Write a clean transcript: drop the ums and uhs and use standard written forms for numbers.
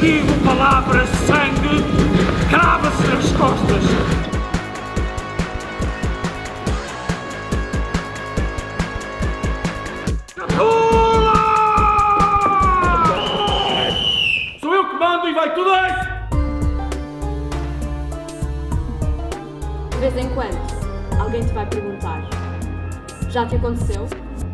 digo palavras de sangue, crava-se nas costas. Catula! Sou eu que mando e vai tudo aí! De vez em quando, alguém te vai perguntar: já te aconteceu?